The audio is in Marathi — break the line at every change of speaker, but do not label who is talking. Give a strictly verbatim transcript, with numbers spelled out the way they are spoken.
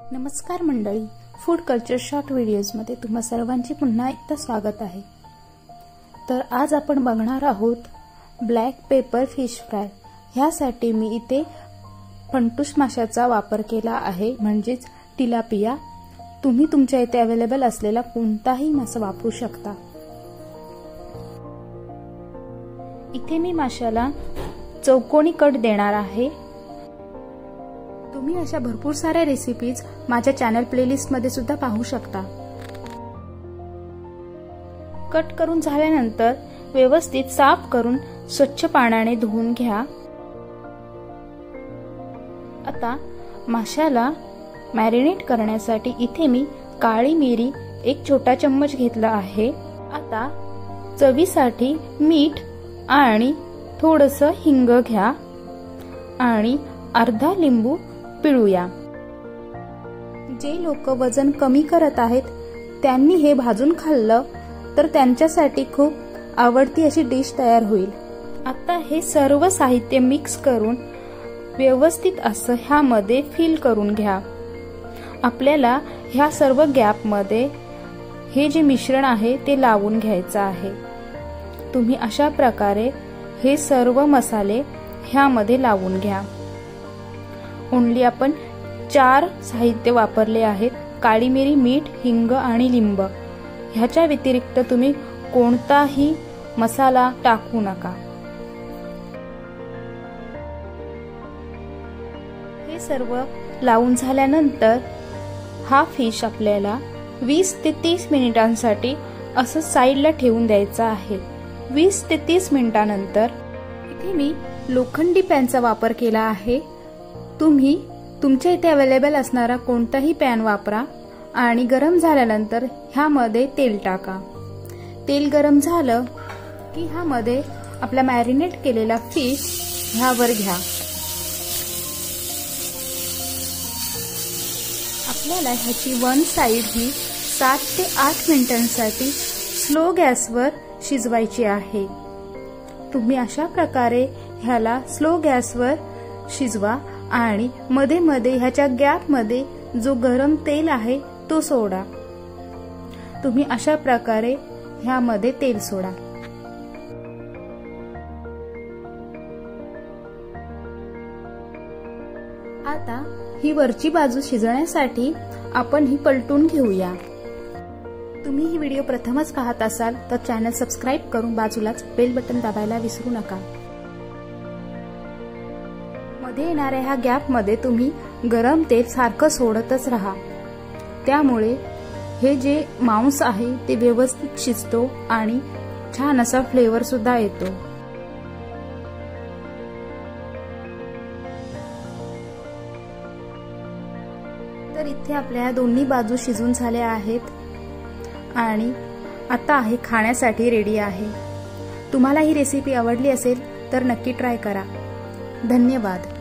नमस्कार मंडळी, फूड कल्चर शॉर्ट व्हिडिओजमध्ये तुम्हा सर्वांचे पुन्हा एकदा स्वागत आहे। तर आज आपण बघणार आहोत ब्लॅक पेपर फिश फ्राय। ह्यासाठी मी इथे फंटूश माशाचा वापर केला आहे, म्हणजेच टिलापिया। तुम्ही तुमच्या इथे अवेलेबल असलेला कोणताही मासा वापरू शकता। इथे मी माशाला चौकोनी कट देणार आहे। तुम्ही अशा भरपूर साऱ्या रेसिपीज माझ्या चॅनल प्लेलिस्ट मध्ये सुद्धा पाहू शकता। कट करून झाल्यानंतर व्यवस्थित साफ करून स्वच्छ पाण्याने धुवून घ्या। आता माशाला मॅरिनेट करण्यासाठी इथे मी काळी मिरी एक छोटा चम्मच घेतला आहे। आता चवीसाठी मीठ आणि थोडंसं हिंग घ्या आणि अर्धा लिंबू पिळूया। जे लोक वजन कमी करत आहेत त्यांनी हे भाजून खाल्लं तर त्यांच्यासाठी खूप आवडती अशी डिश तयार होईल। आता हे सर्व साहित्य मिक्स करून व्यवस्थित असं ह्यामध्ये फिल करून घ्या। आपल्याला ह्या सर्व गॅप मध्ये हे जे मिश्रण आहे ते लावून घ्यायचं आहे। तुम्ही अशा प्रकारे हे सर्व मसाले ह्यामध्ये लावून घ्या। ओन्ली आपण चार साहित्य वापरले आहेत, काळी मिरी, मीठ, हिंग आणि लिंब। ह्याच्या व्यतिरिक्त तुम्ही कोणताही मसाला टाकू नका। हे सर्व लावून झाल्यानंतर हा फिश आपल्याला वीस ते तीस मिनिटांसाठी असं साईडला ठेवून द्यायचा आहे। वीस ते तीस मिनिटांनंतर इथे मी लोखंडी पॅनचा वापर केला आहे। तुम्ही तुमच्या इथे अवेलेबल असणारा कोणताही पॅन वापरा आणि गरम झाल्यानंतर ह्यामध्ये तेल टाका। तेल गरम झालं की ह्यामध्ये आपला मॅरिनेट केलेला फिश ह्यावर घ्या। आपल्याला ह्याची वन साइड ही सात ते आठ मिनिटांसाठी स्लो गॅसवर शिजवायची आहे। तुम्ही अशा प्रकारे ह्याला स्लो गॅसवर शिजवा आणि मध्ये मध्ये ह्याच्या गॅप मध्ये जो गरम तेल आहे तो सोडा। तुम्ही अशा प्रकारे ह्यामध्ये तेल सोडा। आता ही वरची बाजू शिजण्यासाठी आपण ही पलटून घेऊया। तुम्ही ही व्हिडिओ प्रथमच पाहत असाल तर चॅनल सबस्क्राइब करून बाजूलाच बेल बटन दाबायला विसरू नका। मध्ये येणाऱ्या ह्या गॅप मध्ये तुम्ही गरम तेल सारखं सोडतच राहा, त्यामुळे हे जे मांस आहे ते व्यवस्थित शिजतो आणि छान असा फ्लेवर सुद्धा येतो। तर इथे आपल्या दोन्ही बाजू शिजून झाल्या आहेत आणि आता आहे खाण्यासाठी रेडी आहे। तुम्हाला ही रेसिपी आवडली असेल तर नक्की ट्राय करा। धन्यवाद।